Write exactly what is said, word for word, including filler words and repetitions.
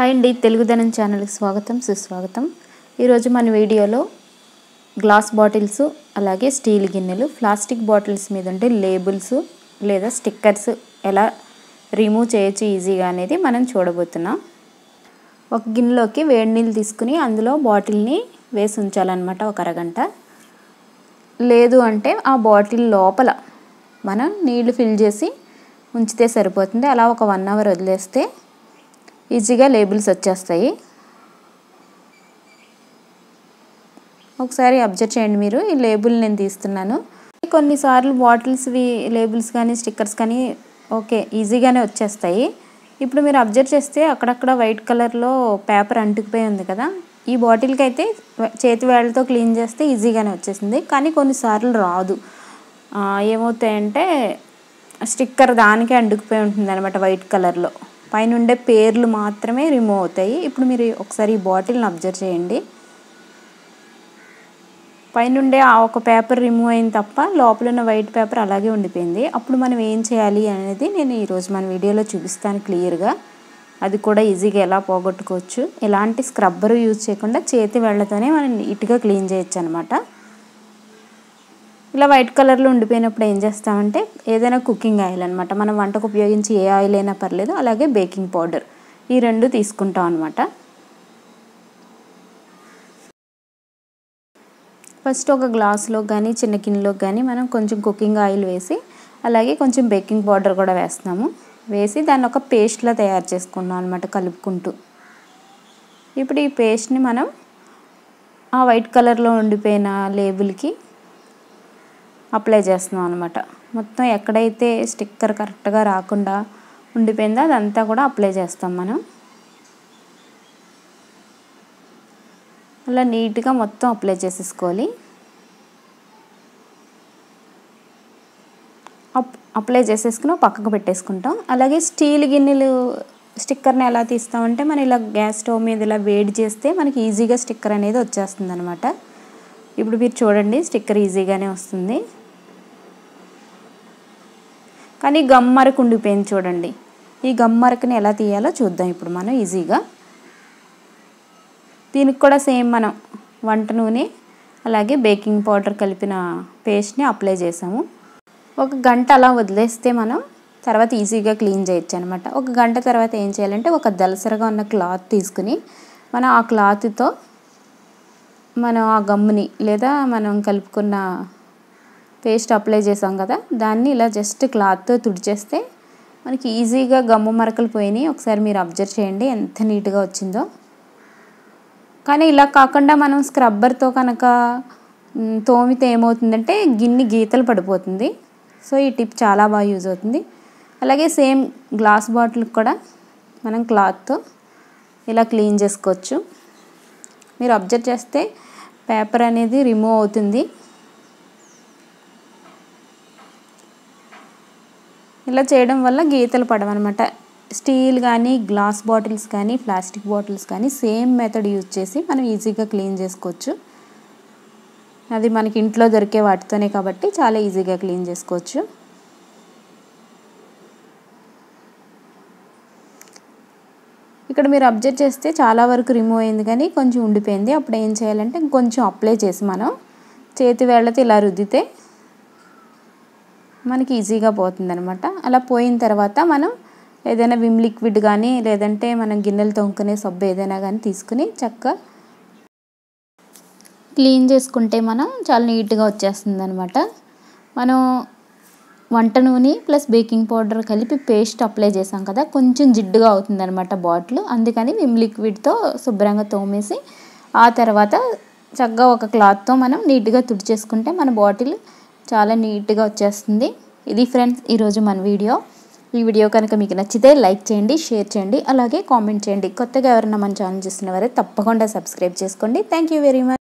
Hi అండి, తెలుగుదనం ఛానల్కి స్వాగతం సుస్వాగతం. ఈరోజు మన వీడియోలో గ్లాస్ బాటిల్స్ అలాగే స్టీల్ గిన్నెలు ప్లాస్టిక్ బాటిల్స్ మీద ఉండే లేబుల్స్ లేదా స్టిక్కర్స్ ఎలా రిమూవ్ చేయొచ్చు ఈజీగా అనేది మనం చూడబోతున్నాం. ఒక గిన్నెలోకి వేడి నీళ్ళు తీసుకుని అందులో బాటిల్ని వేసి ఉంచాలన్నమాట ఒక అరగంట. లేదు అంటే ఆ బాటిల్ లోపల మనం నీళ్లు ఫిల్ చేసి ఉంచితే సరిపోతుంది. అలా ఒక వన్ అవర్ వదిలేస్తే ఈజీగా లేబుల్స్ వచ్చేస్తాయి. ఒకసారి అబ్జర్వ్ చేయండి. మీరు ఈ లేబుల్ నేను తీస్తున్నాను. కొన్నిసార్లు బాటిల్స్వి లేబుల్స్ కానీ స్టిక్కర్స్ కానీ ఓకే ఈజీగానే వచ్చేస్తాయి. ఇప్పుడు మీరు అబ్జర్వ్ చేస్తే అక్కడక్కడ వైట్ కలర్లో పేపర్ అంటుకుపోయి ఉంది కదా. ఈ బాటిల్కి అయితే చేతి వేళ్ళతో క్లీన్ చేస్తే ఈజీగానే వచ్చేసింది. కానీ కొన్నిసార్లు రాదు. ఏమవుతాయంటే స్టిక్కర్ దానికే అంటుకుపోయి ఉంటుంది అనమాట వైట్ కలర్లో. పైన ఉండే పేర్లు మాత్రమే రిమూవ్ అవుతాయి. ఇప్పుడు మీరు ఒకసారి ఈ బాటిల్ని అబ్జర్వ్ చేయండి. పైన ఉండే ఆ ఒక పేపర్ రిమూవ్ అయింది తప్ప లోపల ఉన్న వైట్ పేపర్ అలాగే ఉండిపోయింది. అప్పుడు మనం ఏం చేయాలి అనేది నేను ఈరోజు మన వీడియోలో చూపిస్తాను క్లియర్గా. అది కూడా ఈజీగా ఎలా పోగొట్టుకోవచ్చు. ఎలాంటి స్క్రబ్బరు యూజ్ చేయకుండా చేతి వేళ్లతోనే మనం నీట్గా క్లీన్ చేయొచ్చు అనమాట. ఇలా వైట్ కలర్లో ఉండిపోయినప్పుడు ఏం చేస్తామంటే ఏదైనా కుకింగ్ ఆయిల్ అనమాట, మనం వంటకు ఉపయోగించి ఏ ఆయిల్ అయినా పర్లేదు, అలాగే బేకింగ్ పౌడర్, ఈ రెండు తీసుకుంటాం అనమాట. ఫస్ట్ ఒక గ్లాస్లో కానీ చిన్న గిన్నెలో కానీ మనం కొంచెం కుకింగ్ ఆయిల్ వేసి అలాగే కొంచెం బేకింగ్ పౌడర్ కూడా వేస్తున్నాము. వేసి దాన్ని ఒక పేస్ట్లా తయారు చేసుకున్నాం అనమాట కలుపుకుంటూ. ఇప్పుడు ఈ పేస్ట్ని మనం ఆ వైట్ కలర్లో ఉండిపోయిన లేబుల్కి అప్లై చేస్తున్నాం అనమాట. మొత్తం ఎక్కడైతే స్టిక్కర్ కరెక్ట్గా రాకుండా ఉండిపోయిందో అదంతా కూడా అప్లై చేస్తాం మనం. అలా నీట్గా మొత్తం అప్లై చేసేసుకోవాలి. అప్ అప్లై చేసేసుకుని పక్కకు పెట్టేసుకుంటాం. అలాగే స్టీల్ గిన్నెలు స్టిక్కర్ని ఎలా తీస్తామంటే మనం ఇలా గ్యాస్ స్టవ్ మీద ఇలా వేడి చేస్తే మనకి ఈజీగా స్టిక్కర్ అనేది వచ్చేస్తుంది అనమాట. ఇప్పుడు మీరు చూడండి, స్టిక్కర్ ఈజీగానే వస్తుంది. కానీ గమ్ మరక ఉండిపోయింది చూడండి. ఈ గమ్ మరకని ఎలా తీయాలో చూద్దాం ఇప్పుడు మనం ఈజీగా. దీనికి కూడా సేమ్ మనం వంట నూనె అలాగే బేకింగ్ పౌడర్ కలిపిన పేస్ట్ని అప్లై చేసాము. ఒక గంట అలా వదిలేస్తే మనం తర్వాత ఈజీగా క్లీన్ చేయొచ్చు అనమాట. ఒక గంట తర్వాత ఏం చేయాలంటే ఒక దలసరగా ఉన్న క్లాత్ తీసుకుని మనం ఆ క్లాత్తో మనం ఆ గమ్ముని లేదా మనం కలుపుకున్న పేస్ట్ అప్లై చేసాం కదా దాన్ని ఇలా జస్ట్ క్లాత్తో తుడిచేస్తే మనకి ఈజీగా గమ్ము మరకలు పోయినాయి. ఒకసారి మీరు అబ్జర్వ్ చేయండి ఎంత నీట్గా వచ్చిందో. కానీ ఇలా కాకుండా మనం స్క్రబ్బర్తో కనుక తోమితే ఏమవుతుందంటే గిన్నె గీతలు పడిపోతుంది. సో ఈ టిప్ చాలా బాగా యూజ్ అవుతుంది. అలాగే సేమ్ గ్లాస్ బాటిల్కి కూడా మనం క్లాత్తో ఇలా క్లీన్ చేసుకోవచ్చు. మీరు అబ్జర్వ్ చేస్తే పేపర్ అనేది రిమూవ్ అవుతుంది. ఇలా చేయడం వల్ల గీతలు పడవన్నమాట. స్టీల్ కానీ గ్లాస్ బాటిల్స్ కానీ ప్లాస్టిక్ బాటిల్స్ కానీ సేమ్ మెథడ్ యూజ్ చేసి మనం ఈజీగా క్లీన్ చేసుకోవచ్చు. అది మనకి ఇంట్లో దొరికే వాటితోనే కాబట్టి చాలా ఈజీగా క్లీన్ చేసుకోవచ్చు. ఇక్కడ మీరు అబ్జర్వ్ చేస్తే చాలా వరకు రిమూవ్ అయింది కానీ కొంచెం ఉండిపోయింది. అప్పుడు ఏం చేయాలంటే కొంచెం అప్లై చేసి మనం చేతి వేళ్ళతో ఇలా రుద్దితే మనకి ఈజీగా పోతుంది అనమాట. అలా పోయిన తర్వాత మనం ఏదైనా విమ్ లిక్విడ్ కానీ లేదంటే మనం గిన్నెలు తోముకునే సబ్బు ఏదైనా కానీ తీసుకుని చక్కగా క్లీన్ చేసుకుంటే మనం చాలా నీట్గా వచ్చేస్తుంది అనమాట. మనం వంట నూనె ప్లస్ బేకింగ్ పౌడర్ కలిపి పేస్ట్ అప్లై చేసాం కదా, కొంచెం జిడ్డుగా అవుతుంది అనమాట బాటిల్. అందుకని విమ్ లిక్విడ్తో శుభ్రంగా తోమేసి ఆ తర్వాత చక్కగా ఒక క్లాత్తో మనం నీట్గా తుడిచేసుకుంటే మన బాటిల్ చాలా నీట్గా వచ్చేస్తుంది. ఇది ఫ్రెండ్స్ ఈరోజు మన వీడియో. ఈ వీడియో కనుక మీకు నచ్చితే లైక్ చేయండి, షేర్ చేయండి, అలాగే కామెంట్ చేయండి. కొత్తగా ఎవరైనా మన ఛానల్ చూస్తున్న వారే తప్పకుండా సబ్స్క్రైబ్ చేసుకోండి. Thank you very much.